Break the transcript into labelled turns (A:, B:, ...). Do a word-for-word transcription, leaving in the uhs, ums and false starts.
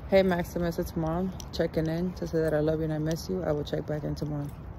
A: Hey Maximus, it's Mom checking in to say that I love you and I miss you. I will check back in tomorrow.